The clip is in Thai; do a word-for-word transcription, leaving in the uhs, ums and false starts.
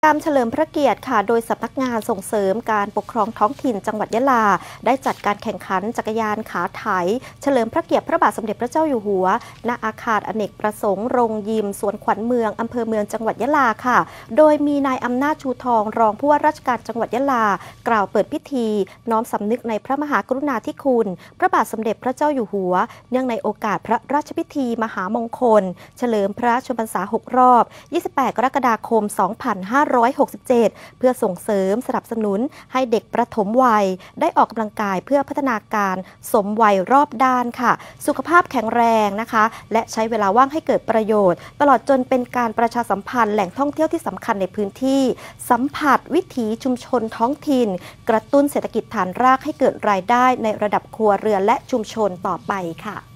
รมเฉลิมพระเกียรติค่ะโดยสำนักงานส่งเสริมการปกครองท้องถิ่นจังหวัดยะลาได้จัดการแข่งขันจักรยานขาไถเฉลิมพระเกียรติพระบาทสมเด็จพระเจ้าอยู่หัวณอาคารอเนกประสงค์โรงยิมสวนขวัญเมืองอำเภอเมืองจังหวัดยะลาค่ะโดยมีนายอำนาจชูทองรองผู้ว่าราชการจังหวัดยะลากล่าวเปิดพิธีน้อมสำนึกในพระมหากรุณาธิคุณพระบาทสมเด็จพระเจ้าอยู่หัวเนื่องในโอกาสพระราชพิธีมหามงคลเฉลิมพระชนมพรรษาหกรอบยี่สิบแปดกรกฎาคมสองพันห้าร้อยหกสิบเจ็ดเพื่อส่งเสริมสนับสนุนให้เด็กประถมวัยได้ออกกำลังกายเพื่อพัฒนาการสมวัยรอบด้านค่ะสุขภาพแข็งแรงนะคะและใช้เวลาว่างให้เกิดประโยชน์ตลอดจนเป็นการประชาสัมพันธ์แหล่งท่องเที่ยวที่สำคัญในพื้นที่สัมผัสวิถีชุมชนท้องถิ่นกระตุ้นเศรษฐกิจฐานรากให้เกิดรายได้ในระดับครัวเรือนและชุมชนต่อไปค่ะ